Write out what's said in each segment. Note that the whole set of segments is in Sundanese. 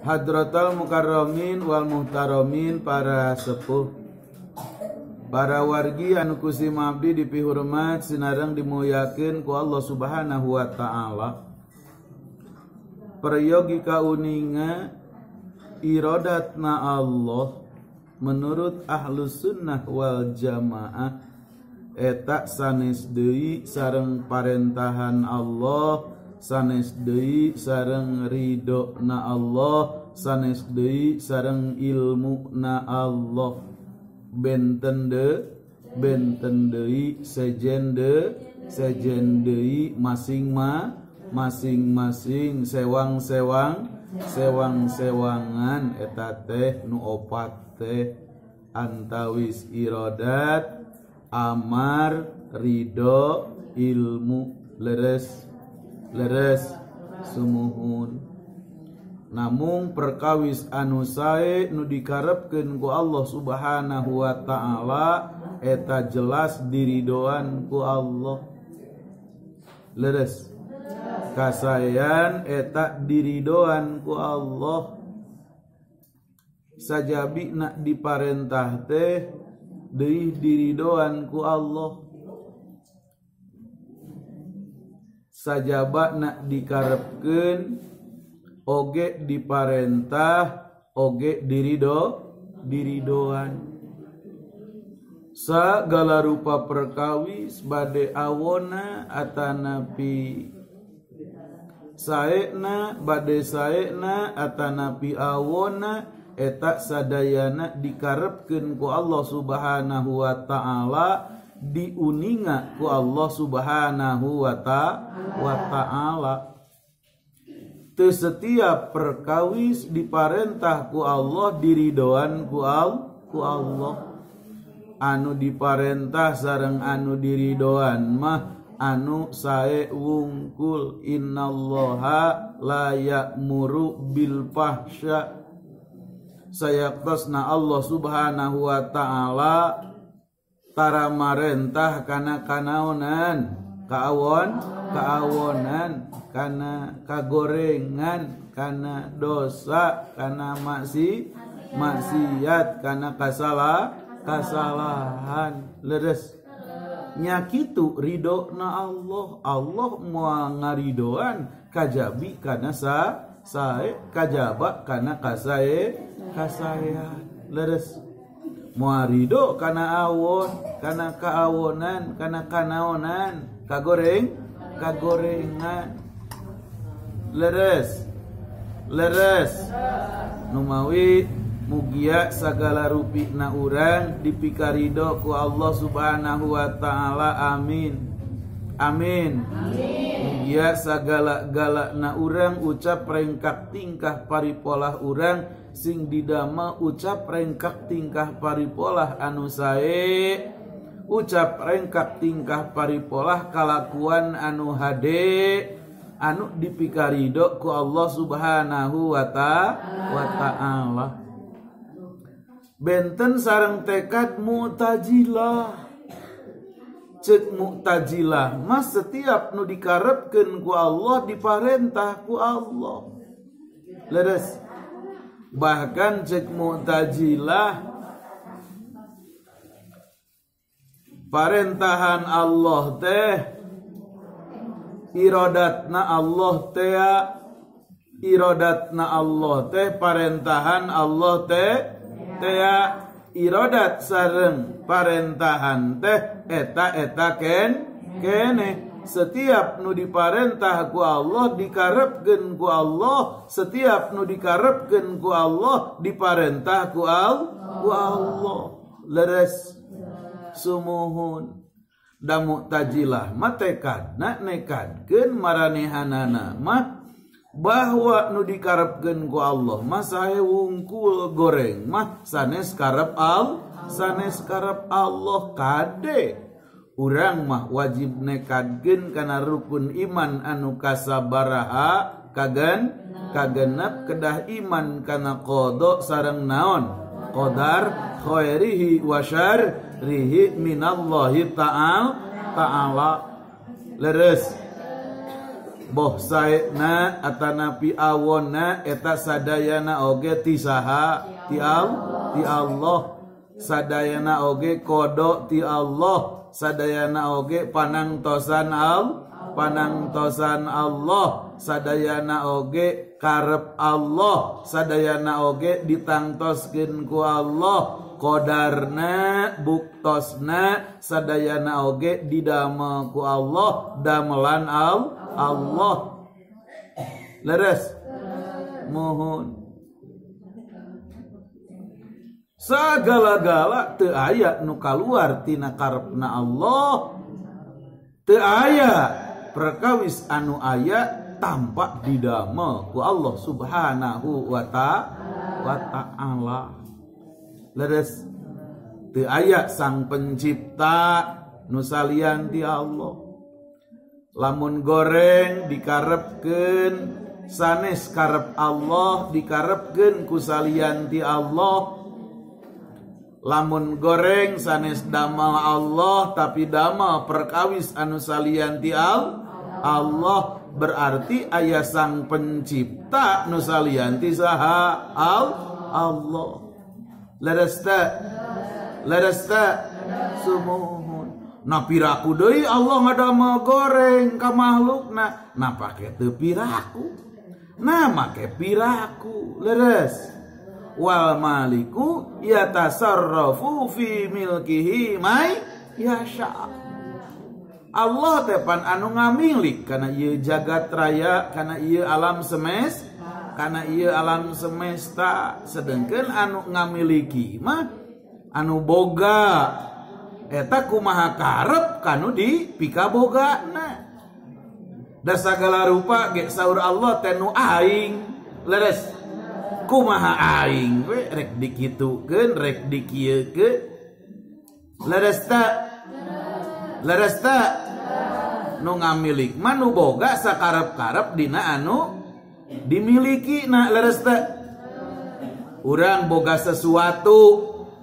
Hadratal mukarramin wal muhtaramin, para sepuh, para wargi anu kusim abdi dipihormat sinareng dimuliakeun ku Allah Subhanahu wa taala. Prayogi kauninga iradatna Allah menurut ahlus sunnah wal jamaah eta sanes deui sareng parentahan Allah, sanes deui sareng ridona Allah, sanes deui sareng ilmuna Allah. Benten deui sejen deui masing-masing sewang-sewangan eta teh nu opat teh antawis iradat, amar, ridho, ilmu. Leres sumuhun. Namung perkawis anu sae nu dikarepkeun ku Allah Subhanahu wa taala eta jelas diridoan ku Allah. Leres kasayan eta diridoan ku Allah. Sajabi nak diparentah teh deui diridoan ku Allah. Sajaba nak dikarepkeun oge diparentah oge diridoan. Sagala rupa perkawis bade awona atanapi saena, bade saena atanapi awona eta sadayana dikarepkeun ku Allah Subhanahu wa taala, diuninga ku Allah Subhanahu wa taala. Teu setiap perkawis diparentah ku Allah diridoan ku Allah. Anu diparentah sareng anu diridoan mah anu sae wungkul. Innallaha la ya'muru bil fahsya. Sayaktasna Allah Subhanahu wa taala tara marentah kana kanaonan, kaawonan, kana kagorengan, kana dosa, kana maksiat, kana kasalahan. Leres nya kitu ridona Allah moal ngaridoan kajabi kana sae, kajaba kana kasaean. Leres moal ridho kana awon, kana kaawonan, kana kanaonan, kagorengan. Leres numawi mugia sagala rupina urang dipikarido ku Allah Subhanahu wa taala. Amin. Mugia sagala galakna urang ucap rengkak tingkah paripolah urang sing didama ucap rengkak tingkah paripolah anu sae, ucap rengkak tingkah paripolah kalakuan anu hade anu dipikarido ku Allah Subhanahu wa taala. Benten sareng tekad mu'tazilah. Cek mu'tazilah mas setiap nu dikarepkeun ku Allah diparentah ku Allah. Leres bahkan cek mu'tazilah parentahan Allah teh iradatna Allah teh parentahan Allah teh iradat sareng parentahan teh eta kene. Setiap nu diparentah ku Allah dikarepkeun ku Allah, setiap nu dikarepkeun ku Allah diparentah ku Allah. Leres sumuhun. Da mu'tazilah mah tekadna nekadkeun maranehanana mah bahwa nu dikarepkeun ku Allah mah sae wungkul goreng mah sanes karep Allah kade. Urang mah wajib nekadkeun kana rukun iman anu kasabaraha kagenep kedah iman kana qada sareng naon qadar khairihi wa syarrihi minallahi ta'ala. Leres boh saena atanapi awonna eta sadayana oge ti saha ti Allah sadayana oge kodok ti Allah sadayana oge panangtosan Allah sadayana oge karep Allah sadayana oge ditangtoskeun ku Allah kodarna buktosna sadayana oge didamel ku Allah damelan Allah leres mohon sagala-gala teu aya nu kaluar tina karepna Allah teu aya perkawis anu aya tampak didamel ku Allah subhanahu wa ta'ala leres teu aya sang pencipta nu salian ti Allah lamun goreng dikarepkeun sanes karep Allah dikarepkeun ku salian ti Allah lamun goreng sanes damal Allah tapi damal perkawis anu salian ti Allah berarti aya sang pencipta nu salian ti saha Allah leres ta sumuhun na piraku deui Allah ngadamel goreng ka makhlukna na pake teu piraku na make piraku leres wal maliku yatasarrafu fi milkihi may yasha Allah tepan anu ngamilik kana ieu jagat raya kana ieu alam semesta sedengkeun anu ngamiliki mah anu boga eta kumaha karep kanu dipikabogana da sagala rupa ge saur Allah teh nu aing leres kumaha aing we rek dikitukeun rek dikieukeun leres ta nu ngamilik mah nu boga sakarep-karep dina anu dimiliki na leres ta urang boga sesuatu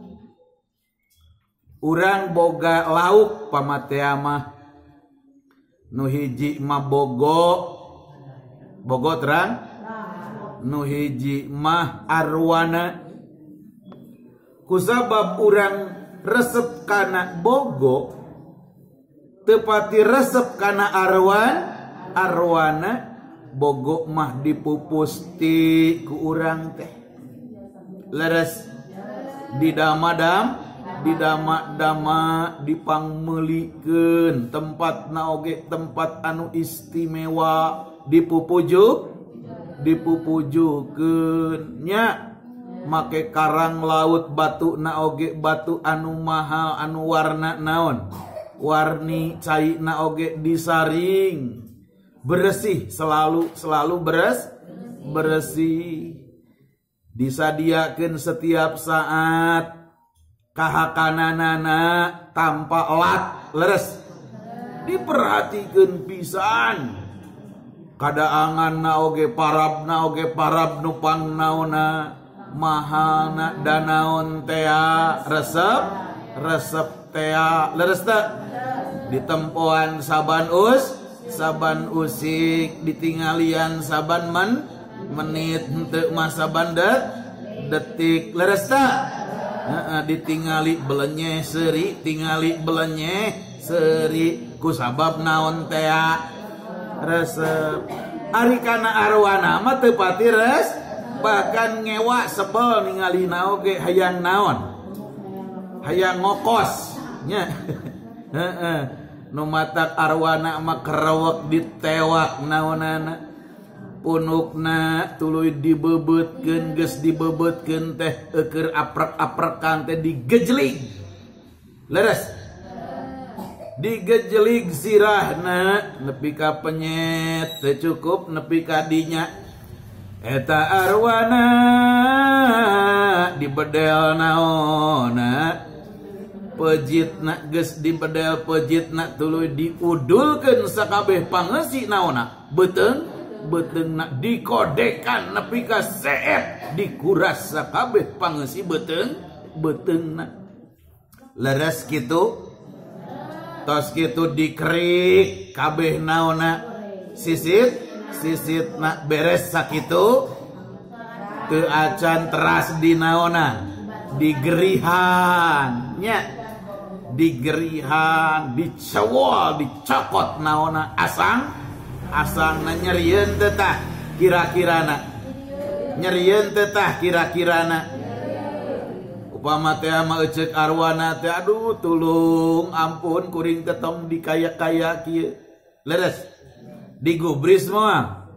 urang boga lauk pamatea mah nu hiji mah bogo terang nu hiji mah arwana kusabab urang resep kana bogo tepati resep kana arwana bogo mah dipupusti ku urang teh leres didama dipangmelikeun tempat naoge tempat anu istimewa dipupujukeun nya make karang laut batu naoge batu anu mahal anu warna naon warni cai naoge disaring bersih selalu bersih disadiakeun setiap saat kahakananana tanpa lat leres diperhatikeun pisan kadaanganna oge parab nu pangnaona mahana danaon tea resep tea leres teh ditempoan saban usik ditingalian saban menit henteu mah saban detik leres teh ditingali belenyeh seri kusabab naon tea resep ari kana arwana mah teu pati bahkan ngewa sebel ningali naoge hayang naon hayang ngokos nya nu matak arwana mah kerewek ditewak naonana punukna tuluy dibebetkeun geus dibebetkeun teh keur aprek-aprekan teh digejlig leres digejlig sirahna nepi ka penyet teu cukup nepi ka dinya eta arwana dibedel naonna pejitna geus dibedel pejitna tuluy diudulkeun sakabeh pangeussi naonna beteungna dikodekan nepi ka seet dikuras sakabeh pangeussi beteungna leres kitu tos kitu dikerik kabeh naonna sisit nak beres sakitu teu acan teras dinaona digerihan nya digerihan dicewol dicokot naona asangna nyerieun teh tah kira-kirana nyerieun teh tah kira-kirana upama teh mah eceuk arwana teh aduh tulung ampun kuring ketong dikaya-kaya kieu leres digubris moal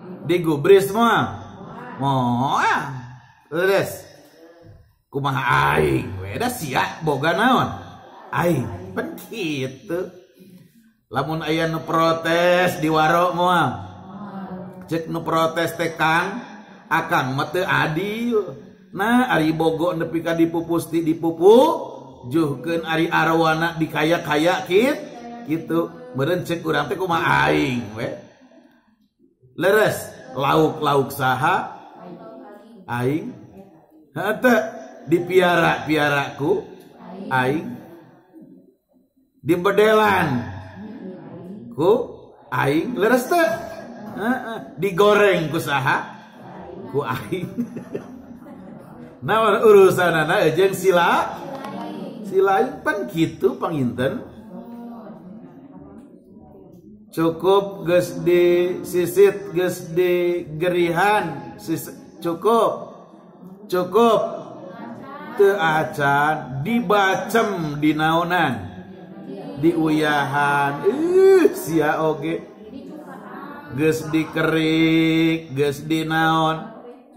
moal leres kumaha aing we da sia boga naon aing pan kitu lamun aya nu protes di waro moal cek nu protes teh Kang akang mah teu adil nah ari bogo nepi ka dipupusti dipupujuhkeun ari arwana dikaya-kaya kitu meureun cek urang teh kumaha aing we leres lauk saha aing henteu dipiara-piaraku aing dibedelan ku aing leres teh digoreng ku saha ku aing naon urusanana jeung sila pan kitu panginten cukup geus di sisit geus di gerihan cukup teu acan dibacem dinaonan diuyahan sia oge geus dikerik geus dinaon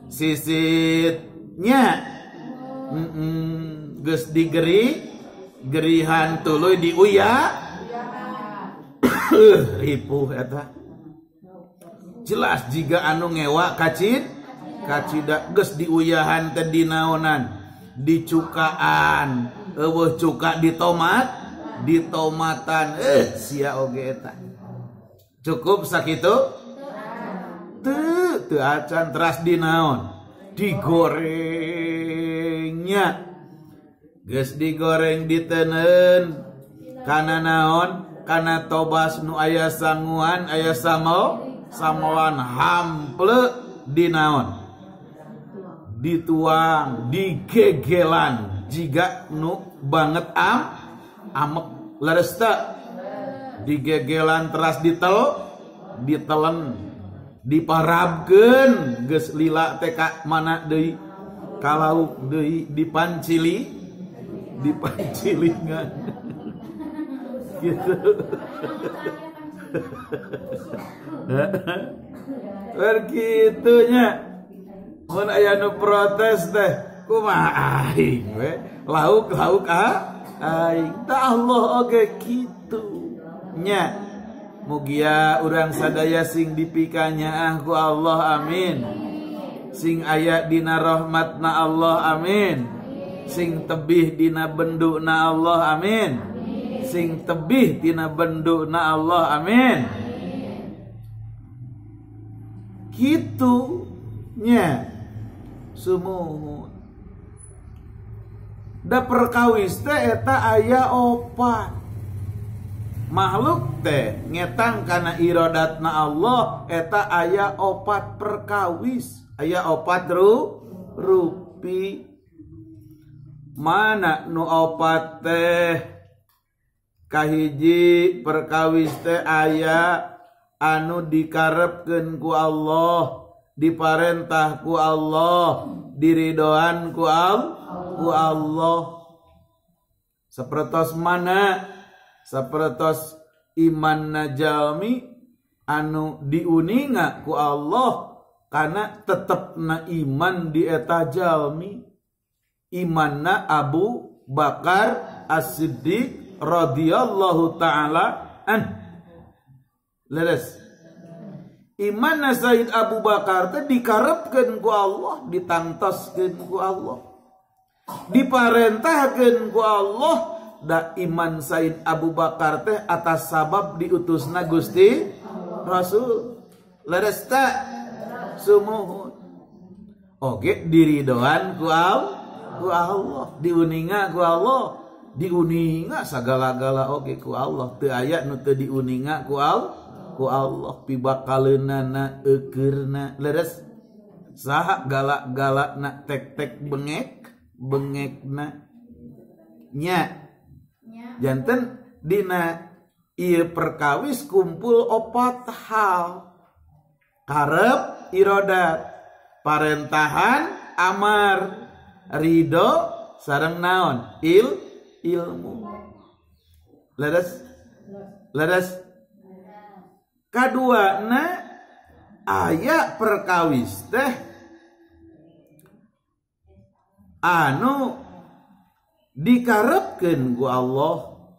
sisitnya geus gerihan tuluy diuyah ripuh eta jelas jiga anu ngewa kacida geus diuyahan teh dinaonan dicukaan eueuh cuka ditomatan sia oge eta cukup sakitu teu acan teras dinaon digorengnya geus digoreng diteuneun kana naon kana tobas nu aya sanguan aya samolan hample dinaon dituang digegelan jiga nu banget amek leres teh digegelan teras ditelen diparabkeun geus lila teh ka mana deui kalau deui dipancilingan gitu berkitunya mun aya nu protes teh kumaha aing we lauk aing tah Allah oge kitu nya mugia urang sadaya sing dipikanya ku Allah amin sing aya dina rahmatna Allah amin sing tebih dina benduna Allah amin sing tebih dina benduna Allah amin kitu nya sumuhun da perkawis teh eta aya opat makhluk teh ngetang kana iradatna Allah eta aya opat perkawis aya opat rupi mana nu opat teh kahiji perkawis teh aya anu dikarepkeun ku Allah diparentah ku Allah diridoan ku Allah sapertos mana sapertos iman najalmi anu diuninga ku Allah kana tetepna iman di eta jalmi imanna Abu Bakar As-Siddiq radhiyallahu taala an leres imanna Sayyid Abu Bakar teh dikarepkeun ku Allah ditangtoskeun ku Allah diparentahkeun ku Allah da iman Sayyid Abu Bakar teh atas sabab diutusna Gusti Rasul leres tak sumuhun oge diridoan ku Allah diuninga ku Allah diuninga sagala-gala oge ku Allah teu aya nu teu diuninga ku ku Allah pibakaleunana eukeurna leres saha galak-galakna tek-tek bengekna nya janten dina ieu perkawis kumpul 4 hal karep irodat parentahan amar ridho sareng naon ilmu leres kaduana aya perkawis teh anu dikarepkeun ku Allah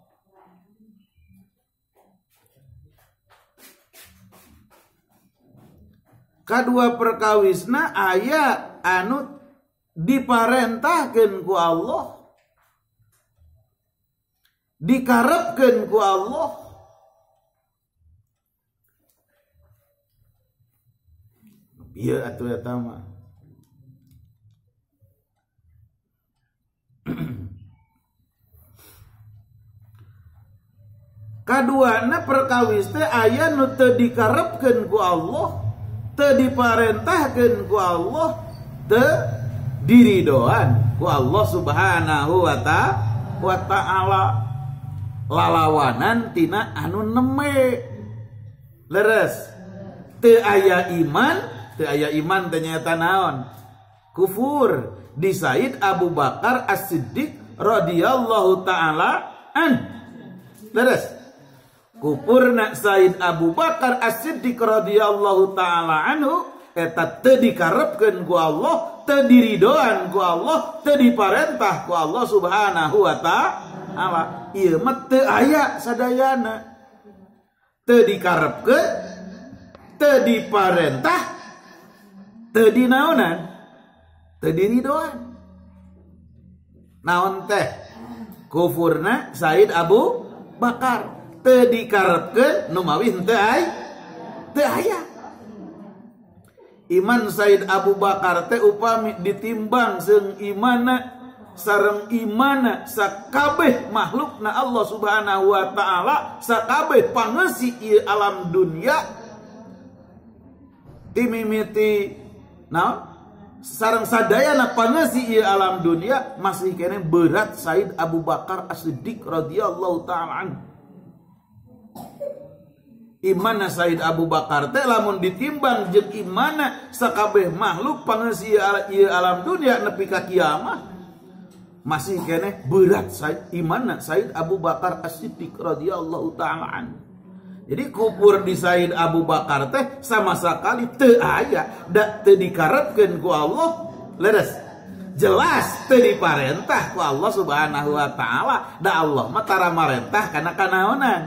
kadua perkawisna aya anu diparentahkeun ku Allah dikarepkeun ku Allah ieu atuh eta mah kaduana perkawis teh aya nu teu dikarepkeun ku Allah teu diparentahkeun ku Allah teu diridoan ku Allah subhanahu wa ta'ala lalawanan tina anu neme leres teu aya iman ternyata naon kufur di Said Abu Bakar As-Siddiq radhiyallahu taala an leres kupurna Said Abu Bakar As-Siddiq radhiyallahu taala anhu eta teu dikarepkeun ku Allah teu diridoan ku Allah teu diparentah ku Allah subhanahu wa ta'ala ieu mah teu aya sadayana teu dikarepkeun teu diparentah teu dinaonan teu diridoan naon teh kufurna Said Abu Bakar teu dikarepkeun nu mawi teu aya iman Said Abu Bakar teh upami ditimbang seung imana sareng imana sakabeh makhlukna Allah subhanahu wa ta'ala sakabeh pangeusih ieu alam dunya timimiti naon sareng sadayana pangeusih ieu alam dunya masih kene berat Said Abu Bakar As-Siddiq radhiyallahu ta'ala anhu imana Said Abu Bakar teh lamun ditimbang jeung imana sakabeh makhluk pangeusih ieu alam dunya nepi ka kiamat masih kene berat imana Said Abu Bakar As-Siddiq radhiyallahu ta'ala anhu. Jadi kufur di Said Abu Bakar teh sama sekali teu aya da teu dikarepkeun ku Allah leres jelas teu diparentah ku Allah subhanahu wa ta'ala da Allah mah tara marentah kana kanaonan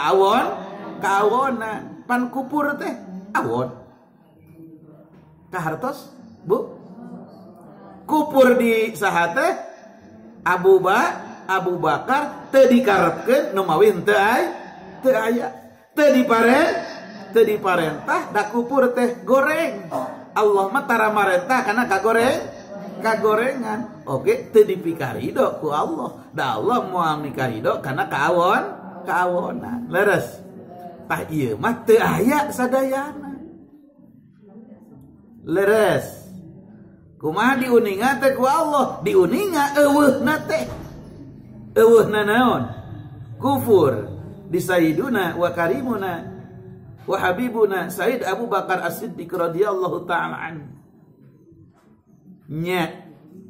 kawonan pan kupur teh awon kahartos Bu kupur di saha teh Abu Bakar teu dikarepkeun nu mawi teu aya teu diparentah da kupur teh goreng Allah mah tara marentah kana kagorengan oge teu dipikarido ku Allah da Allah moal nikarido kana kawonan leres tah ieu mah teu aya sadayana leres kumaha diuninga teh ku Allah diuninga eueuhna naon kufur di Sayyiduna wa karimuna wa habibuna Said Abu Bakar As-Siddiq radhiyallahu ta'ala anhu nya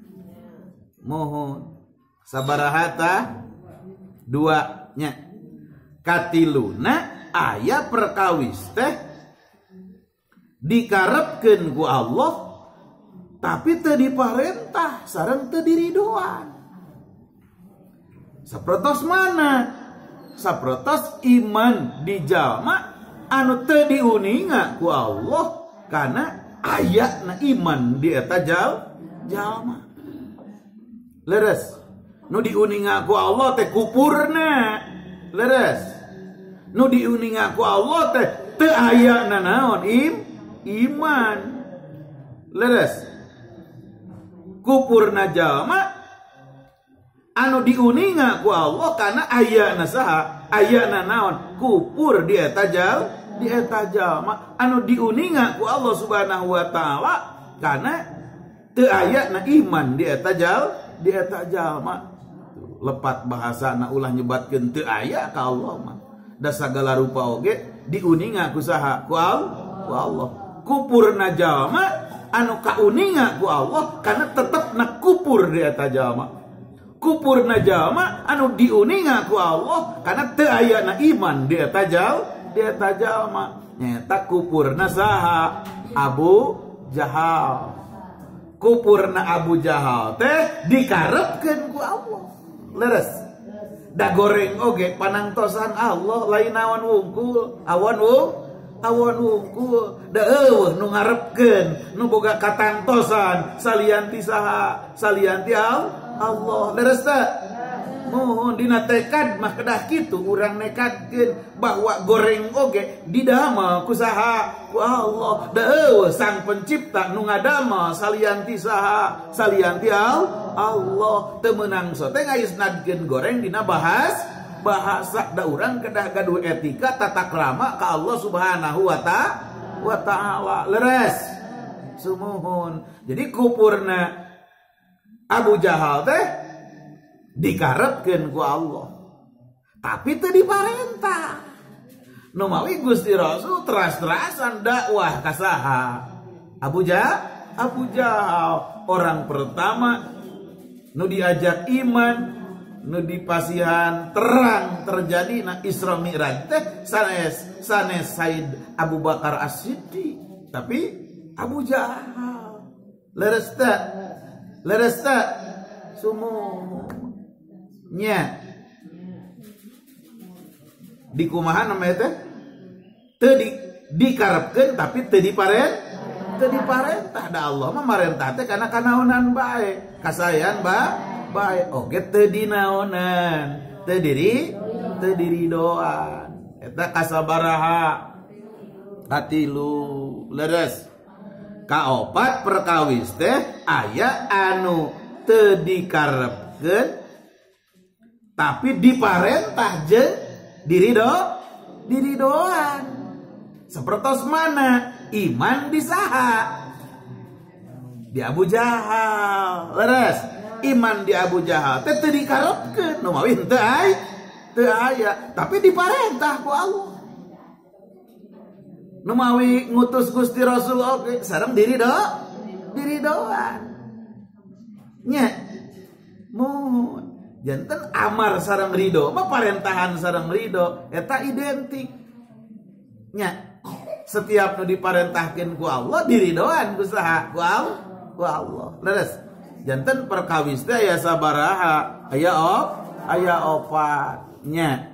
mohon sabarahata dua nya katiluna aya perkawis teh dikarepkeun ku Allah tapi teu diparentah sareng teu diridoan saprotos mana saprotos iman di jalma anu teu diuninga ku Allah kana ayatna iman di eta jalma leres nu diuninga ku Allah teh kupurna leres nu diuninga ku Allah teh teu ayana naon iman leres kupurna jalma anu diuninga ku Allah kana ayana saha ayana naon kupur di eta di eta jalma anu diuninga ku Allah Subhanahu wa taala karena teu aya na iman di eta jalma. Lepat bahasana ulah nyebatkeun teu aya ka Allah mah. Da sagala rupa oge diuninga ku saha? Ku Allah. Kupurna jalma anu kauninga ku Allah karena tetepna kupur di eta jalma. Kupurna jalma anu diuninga ku Allah karena teu aya na iman di eta jalma. Nyata kupurna saha? Abu Jahal. Kupurna Abu Jahal teh dikarepkeun ku Allah. Leres. Da goreng oge panangtosan Allah lain awan wungkul, awan wungkul. Da eueuh nu ngarepkeun, nu boga katangtosan salianti saha? Salianti Allah. Leres teh? Mohon dina tekad mah kedah kitu urang nekadkeun bahwa goreng oge didamel ku saha? Ku Allah. Da eueuh Sang Pencipta nu ngadamel salianti saha? Salianti Allah. Teu meunang sote ngaisnadkeun goreng dina bahasa da urang kedah gaduh etika tata krama ka Allah Subhanahu wa taala. Leres. Sumuhun. Jadi kupurna Abu Jahal teh dikarepkeun ku Allah. Tapi teu diparentah. Nu mawi Gusti Rasul teras-terasan dakwah ka saha? Abu Jahal, orang pertama nu diajak iman, nu dipasihan terang terjadi na Isra Mi'raj teh sanes Said Abu Bakar As-Siddiq. Tapi Abu Jahal leres teh sumuh nya di kumaha namanya teh teu dikarepkeun tapi teu diparentah da Allah mah marentah teh kana kanaonan bae kasayan bae oge teu dinaonan teu diridoan eta kasabaraha katilu. Leres. Kaopat perkawis teh aya anu teu dikarepkeun tapi diparentah jeung diridoan. Sapertos mana? Iman di saha? Di Abu Jahal. Leres. Iman di Abu Jahal teh teu dikarepkeun, nu mawi teu aya, tapi diparentah ku Allah. Nu mawi ngutus Gusti Rasul oge sareng diridoan. Nya. Mohon janten amar sareng ridho mah parentahan sareng ridho eta identik nya. Setiap nu diparentahkeun ku Allah diridoan ku saha? Ku Allah. Leres. Janten perkawis teh aya sabaraha? Aya opat nya.